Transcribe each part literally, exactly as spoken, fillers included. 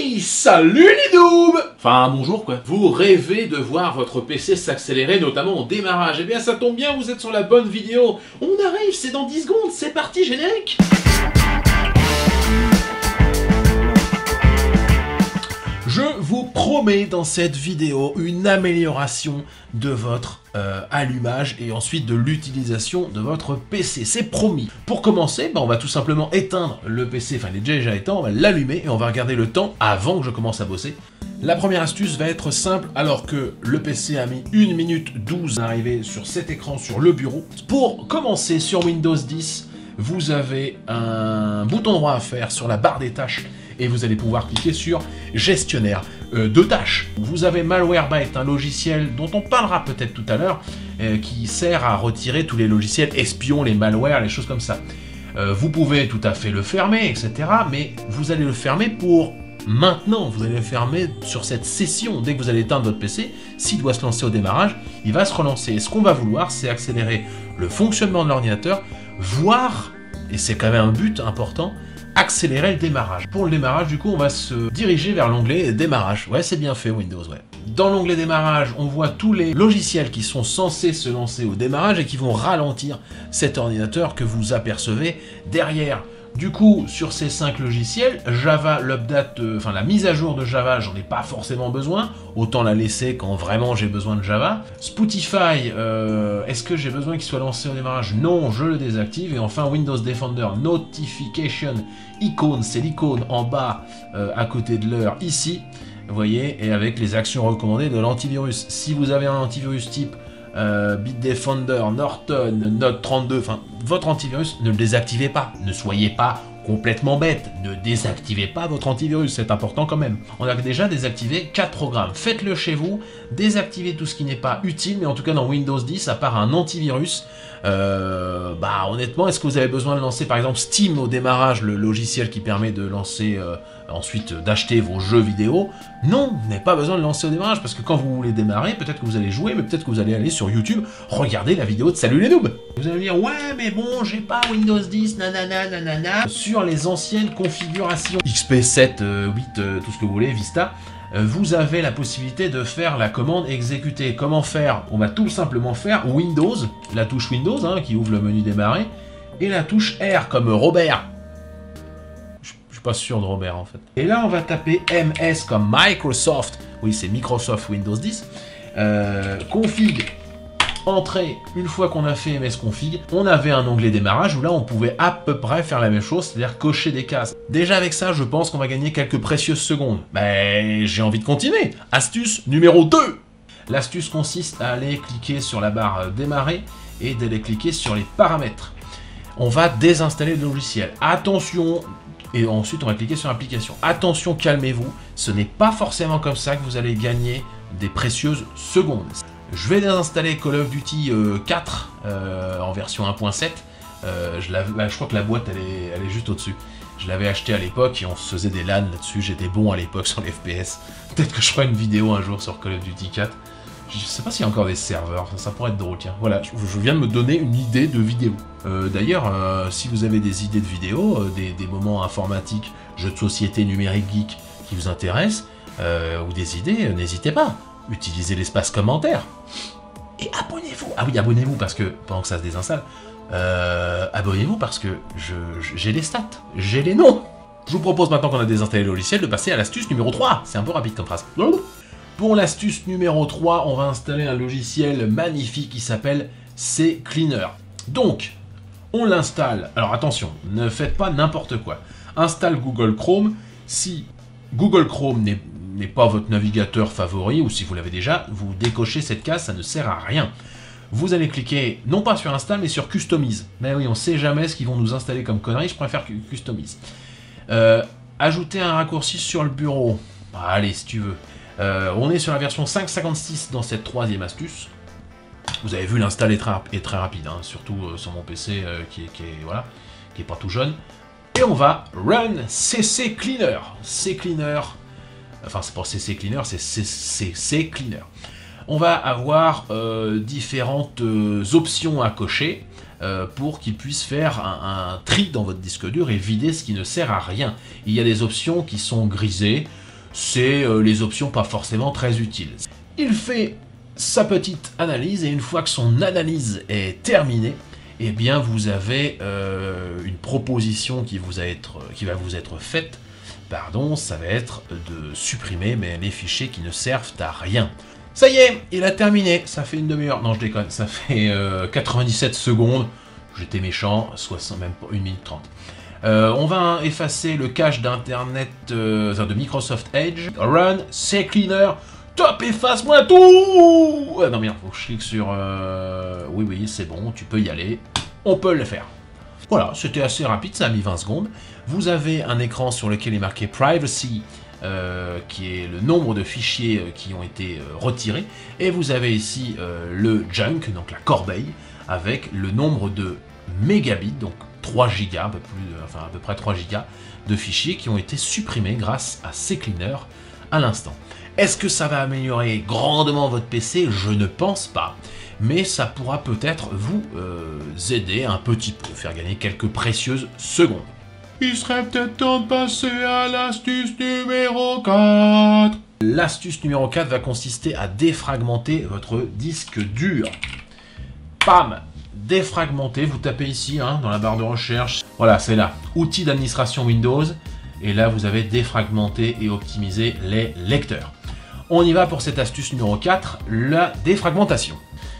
Hey, salut les noobs! Enfin, bonjour quoi. Vous rêvez de voir votre P C s'accélérer, notamment au démarrage. Eh bien, ça tombe bien, vous êtes sur la bonne vidéo. On arrive, c'est dans dix secondes, c'est parti, générique! Je vous promets dans cette vidéo une amélioration de votre euh, allumage et ensuite de l'utilisation de votre P C. C'est promis. Pour commencer, bah, on va tout simplement éteindre le P C, enfin il est déjà éteint, on va l'allumer et on va regarder le temps avant que je commence à bosser. La première astuce va être simple, alors que le P C a mis une minute douze à arriver sur cet écran sur le bureau. Pour commencer sur Windows dix, vous avez un bouton droit à faire sur la barre des tâches et vous allez pouvoir cliquer sur gestionnaire euh, de tâches. Vous avez Malwarebytes, un logiciel dont on parlera peut-être tout à l'heure, euh, qui sert à retirer tous les logiciels espions, les malwares, les choses comme ça. Euh, vous pouvez tout à fait le fermer, et cetera. Mais vous allez le fermer pour maintenant. Vous allez le fermer sur cette session. Dès que vous allez éteindre votre P C, s'il doit se lancer au démarrage, il va se relancer. Et ce qu'on va vouloir, c'est accélérer le fonctionnement de l'ordinateur, voire, et c'est quand même un but important, accélérer le démarrage. Pour le démarrage, du coup, on va se diriger vers l'onglet démarrage. Ouais, c'est bien fait Windows, ouais. Dans l'onglet démarrage, on voit tous les logiciels qui sont censés se lancer au démarrage et qui vont ralentir cet ordinateur que vous apercevez derrière. Du coup, sur ces cinq logiciels, Java, l'update, euh, enfin la mise à jour de Java, j'en ai pas forcément besoin, autant la laisser quand vraiment j'ai besoin de Java. Spotify, euh, est-ce que j'ai besoin qu'il soit lancé au démarrage? Non, je le désactive. Et enfin, Windows Defender Notification Icon, c'est l'icône en bas euh, à côté de l'heure ici, vous voyez, et avec les actions recommandées de l'antivirus. Si vous avez un antivirus type Euh, Bitdefender, Norton, Note trente-deux, enfin, votre antivirus, ne le désactivez pas. Ne soyez pas complètement bête. Ne désactivez pas votre antivirus, c'est important quand même. On a déjà désactivé quatre programmes. Faites-le chez vous, désactivez tout ce qui n'est pas utile, mais en tout cas dans Windows dix, à part un antivirus, euh, bah honnêtement, est-ce que vous avez besoin de lancer par exemple Steam au démarrage, le logiciel qui permet de lancer, euh, ensuite d'acheter vos jeux vidéo? Non, vous n'avez pas besoin de lancer au démarrage, parce que quand vous voulez démarrer, peut-être que vous allez jouer, mais peut-être que vous allez aller sur YouTube, regarder la vidéo de Salut les noobs. Vous allez me dire, ouais mais bon, j'ai pas Windows dix, nanana, nanana. Sur les anciennes configurations, X P sept, euh, huit, euh, tout ce que vous voulez, Vista, euh, vous avez la possibilité de faire la commande exécuter. Comment faire? On va tout simplement faire Windows, la touche Windows, hein, qui ouvre le menu démarrer, et la touche R comme Robert. Je suis pas sûr de Robert en fait. Et là on va taper M S comme Microsoft, oui c'est Microsoft Windows dix, euh, config, entrée. Une fois qu'on a fait M S config, on avait un onglet démarrage où là on pouvait à peu près faire la même chose, c'est-à-dire cocher des cases. Déjà avec ça, je pense qu'on va gagner quelques précieuses secondes. Ben, j'ai envie de continuer. Astuce numéro deux. L'astuce consiste à aller cliquer sur la barre démarrer et d'aller cliquer sur les paramètres. On va désinstaller le logiciel. Attention, et ensuite on va cliquer sur application. Attention, calmez-vous, ce n'est pas forcément comme ça que vous allez gagner des précieuses secondes. Je vais désinstaller Call of Duty euh, quatre euh, en version un point sept. Euh, je, je crois que la boîte elle est, elle est juste au-dessus. Je l'avais acheté à l'époque et on se faisait des LAN là-dessus. J'étais bon à l'époque sur les F P S. Peut-être que je ferai une vidéo un jour sur Call of Duty quatre. Je sais pas s'il y a encore des serveurs, ça, ça pourrait être drôle, tiens. Voilà, je, je viens de me donner une idée de vidéo. Euh, D'ailleurs, euh, si vous avez des idées de vidéos, euh, des, des moments informatiques, jeux de société, numérique geek qui vous intéressent, euh, ou des idées, euh, n'hésitez pas. Utilisez l'espace commentaire. Et abonnez-vous. Ah oui, abonnez-vous parce que, pendant que ça se désinstalle, euh, abonnez-vous parce que j'ai les stats, j'ai les noms. Je vous propose maintenant qu'on a désinstallé le logiciel de passer à l'astuce numéro trois. C'est un peu rapide comme phrase. Pour l'astuce numéro trois, on va installer un logiciel magnifique qui s'appelle CCleaner. Donc, on l'installe. Alors attention, ne faites pas n'importe quoi. Installe Google Chrome. Si Google Chrome n'est n'est pas votre navigateur favori, ou si vous l'avez déjà, vous décochez cette case, ça ne sert à rien. Vous allez cliquer, non pas sur Install, mais sur Customise. Mais oui, on ne sait jamais ce qu'ils vont nous installer comme connerie, je préfère Customise. Euh, ajouter un raccourci sur le bureau. Ah, allez, si tu veux. Euh, on est sur la version cinq point cinquante-six dans cette troisième astuce. Vous avez vu, l'install est, est très rapide, hein, surtout euh, sur mon P C euh, qui, est, qui, est, voilà, qui est pas tout jeune. Et on va run CCleaner. CCleaner. Enfin, c'est pas CCleaner, c'est CCleaner. On va avoir euh, différentes euh, options à cocher euh, pour qu'il puisse faire un, un tri dans votre disque dur et vider ce qui ne sert à rien. Il y a des options qui sont grisées. c'est euh, les options pas forcément très utiles. Il fait sa petite analyse et une fois que son analyse est terminée, eh bien vous avez euh, une proposition qui, vous a être, qui va vous être faite. Pardon, ça va être de supprimer mais les fichiers qui ne servent à rien. Ça y est, il a terminé, ça fait une demi-heure, non je déconne, ça fait euh, quatre-vingt-dix-sept secondes, j'étais méchant, soixante, même pas une minute trente. Euh, on va effacer le cache d'internet euh, de Microsoft Edge, run, CCleaner, top, efface-moi tout. Ah, non merde, faut que je clique sur, euh... oui oui c'est bon, tu peux y aller, on peut le faire. Voilà, c'était assez rapide, ça a mis vingt secondes. Vous avez un écran sur lequel est marqué Privacy, euh, qui est le nombre de fichiers euh, qui ont été euh, retirés. Et vous avez ici euh, le junk, donc la corbeille, avec le nombre de mégabits, donc trois gigas, un peu plus, enfin à peu près trois gigas de fichiers qui ont été supprimés grâce à CCleaner à l'instant. Est-ce que ça va améliorer grandement votre P C? Je ne pense pas. Mais ça pourra peut-être vous euh, aider un petit peu, faire gagner quelques précieuses secondes. Il serait peut-être temps de passer à l'astuce numéro quatre. L'astuce numéro quatre va consister à défragmenter votre disque dur. Pam! Défragmenter, vous tapez ici, hein, dans la barre de recherche. Voilà, c'est là. Outils d'administration Windows. Et là, vous avez défragmenté et optimisé les lecteurs. On y va pour cette astuce numéro quatre, la défragmentation.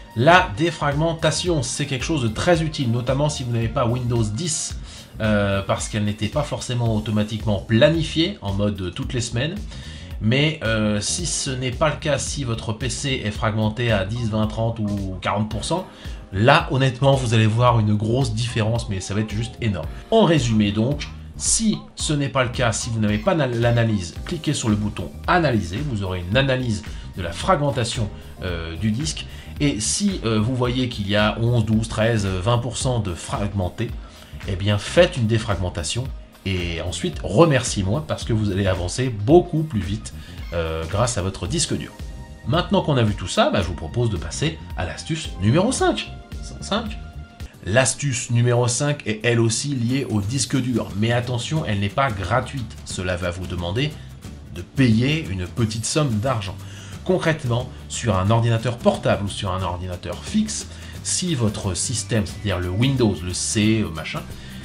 La défragmentation, c'est quelque chose de très utile, notamment si vous n'avez pas Windows dix, euh, parce qu'elle n'était pas forcément automatiquement planifiée en mode toutes les semaines. Mais euh, si ce n'est pas le cas, si votre P C est fragmenté à dix, vingt, trente ou quarante pour cent, là, honnêtement, vous allez voir une grosse différence, mais ça va être juste énorme. En résumé donc, si ce n'est pas le cas, si vous n'avez pas l'analyse, cliquez sur le bouton « Analyser », vous aurez une analyse de la fragmentation euh, du disque. Et si euh, vous voyez qu'il y a onze, douze, treize, vingt pour cent de fragmenté, eh bien faites une défragmentation et ensuite remerciez-moi parce que vous allez avancer beaucoup plus vite euh, grâce à votre disque dur. Maintenant qu'on a vu tout ça, bah, je vous propose de passer à l'astuce numéro cinq. cinq. L'astuce numéro cinq est elle aussi liée au disque dur, mais attention, elle n'est pas gratuite. Cela va vous demander de payer une petite somme d'argent. Concrètement, sur un ordinateur portable ou sur un ordinateur fixe, si votre système, c'est-à-dire le Windows, le C, machin,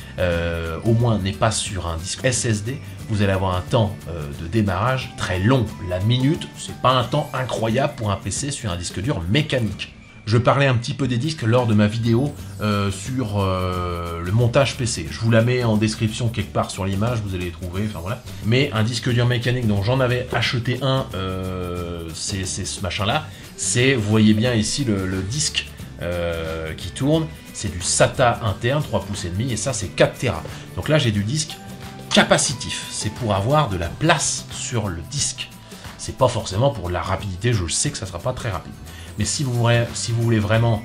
euh, au moins n'est pas sur un disque S S D, vous allez avoir un temps euh, de démarrage très long. La minute, c'est pas un temps incroyable pour un P C sur un disque dur mécanique. Je parlais un petit peu des disques lors de ma vidéo euh, sur euh, le montage P C. Je vous la mets en description quelque part sur l'image, vous allez les trouver, enfin voilà. Mais un disque dur mécanique dont j'en avais acheté un, euh, c'est ce machin-là. C'est, vous voyez bien ici le, le disque euh, qui tourne. C'est du SATA interne, trois pouces et demi, et ça c'est quatre téra. Donc là j'ai du disque capacitif. C'est pour avoir de la place sur le disque. C'est pas forcément pour la rapidité, je sais que ça sera pas très rapide. Mais si vous voulez, si vous voulez vraiment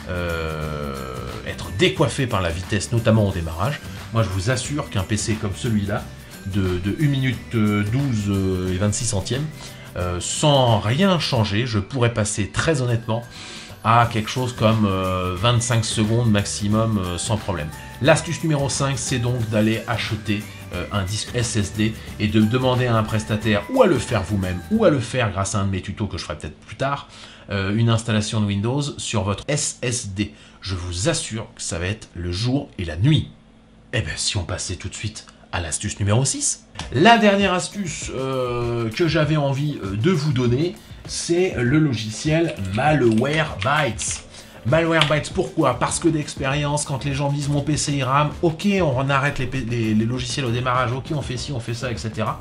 euh, être décoiffé par la vitesse, notamment au démarrage, moi je vous assure qu'un P C comme celui-là, de, de une minute douze et vingt-six centièmes, euh, sans rien changer, je pourrais passer très honnêtement à quelque chose comme euh, vingt-cinq secondes maximum euh, sans problème. L'astuce numéro cinq, c'est donc d'aller acheter euh, un disque S S D et de demander à un prestataire ou à le faire vous-même ou à le faire grâce à un de mes tutos que je ferai peut-être plus tard, euh, une installation de Windows sur votre S S D. Je vous assure que ça va être le jour et la nuit. Et bien si on passait tout de suite à l'astuce numéro six. La dernière astuce euh, que j'avais envie euh, de vous donner, c'est le logiciel Malwarebytes. Malwarebytes, pourquoi? Parce que d'expérience, quand les gens disent mon P C il rame, ok, on arrête les, les, les logiciels au démarrage, ok, on fait ci, on fait ça, et cetera.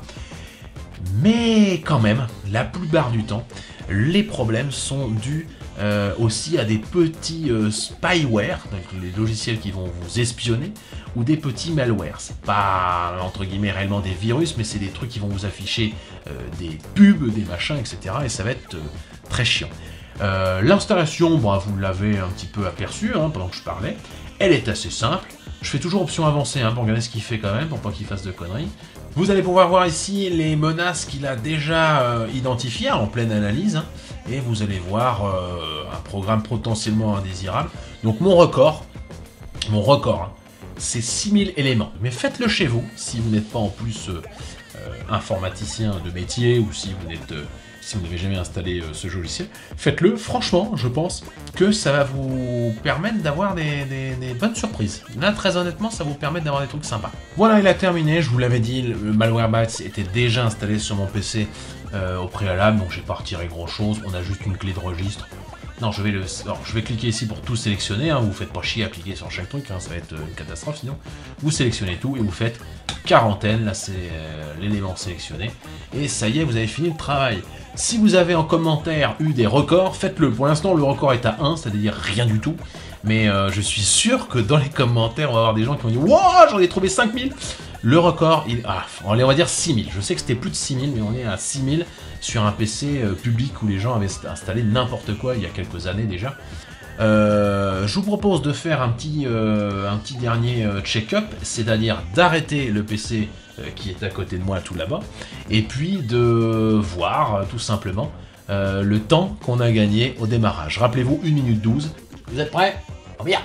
Mais quand même, la plupart du temps, les problèmes sont dus euh, aussi à des petits euh, spyware, donc les logiciels qui vont vous espionner, ou des petits malwares. C'est pas, entre guillemets, réellement des virus, mais c'est des trucs qui vont vous afficher euh, des pubs, des machins, et cetera. Et ça va être euh, très chiant. Euh, L'installation, bon, vous l'avez un petit peu aperçu hein, pendant que je parlais. Elle est assez simple. Je fais toujours option avancée hein, pour regarder ce qu'il fait quand même, pour pas qu'il fasse de conneries. Vous allez pouvoir voir ici les menaces qu'il a déjà euh, identifiées en pleine analyse. Hein, et vous allez voir euh, un programme potentiellement indésirable. Donc mon record, mon record, hein, c'est six mille éléments. Mais faites-le chez vous, si vous n'êtes pas en plus euh, informaticien de métier ou si vous n'êtes... Euh, si vous n'avez jamais installé euh, ce logiciel, faites-le. Franchement, je pense que ça va vous permettre d'avoir des, des, des bonnes surprises. Là, très honnêtement, ça vous permet d'avoir des trucs sympas. Voilà, il a terminé. Je vous l'avais dit, le Malwarebytes était déjà installé sur mon P C euh, au préalable, donc j'ai pas retiré grand-chose. On a juste une clé de registre. Non, je vais, le, alors, je vais cliquer ici pour tout sélectionner. Hein. Vous faites pas chier à cliquer sur chaque truc, hein, ça va être une catastrophe sinon. Vous sélectionnez tout et vous faites quarantaine. Là, c'est euh, l'élément sélectionné. Et ça y est, vous avez fini le travail. Si vous avez en commentaire eu des records, faites-le. Pour l'instant, le record est à un, c'est-à-dire rien du tout. Mais euh, je suis sûr que dans les commentaires, on va avoir des gens qui vont dire « Wouah, j'en ai trouvé cinq mille !» Le record, il... ah, on va dire six mille. Je sais que c'était plus de six mille, mais on est à six mille sur un P C euh, public où les gens avaient installé n'importe quoi il y a quelques années déjà. Euh, je vous propose de faire un petit, euh, un petit dernier euh, check-up, c'est-à-dire d'arrêter le P C euh, qui est à côté de moi tout là-bas, et puis de voir euh, tout simplement euh, le temps qu'on a gagné au démarrage. Rappelez-vous, une minute douze. Vous êtes prêts? Oh bien.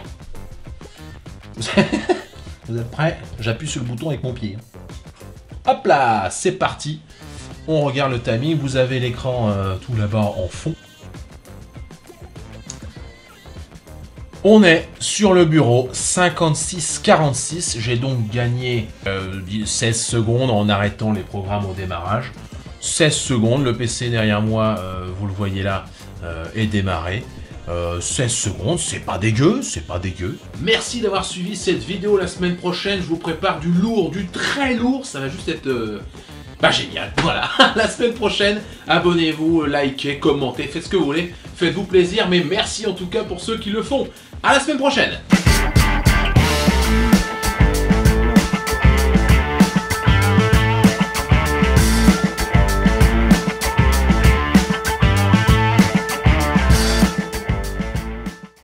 Vous êtes prêts? J'appuie sur le bouton avec mon pied. Hop là, c'est parti. On regarde le timing. Vous avez l'écran euh, tout là-bas en fond. On est sur le bureau, cinquante-six quarante-six. J'ai donc gagné euh, seize secondes en arrêtant les programmes au démarrage. seize secondes, le P C derrière moi, euh, vous le voyez là, euh, est démarré. Euh, seize secondes, c'est pas dégueu, c'est pas dégueu. Merci d'avoir suivi cette vidéo. La semaine prochaine, je vous prépare du lourd, du très lourd. Ça va juste être... Euh... Bah génial, voilà. La semaine prochaine, abonnez-vous, likez, commentez, faites ce que vous voulez. Faites-vous plaisir, mais merci en tout cas pour ceux qui le font. À la semaine prochaine.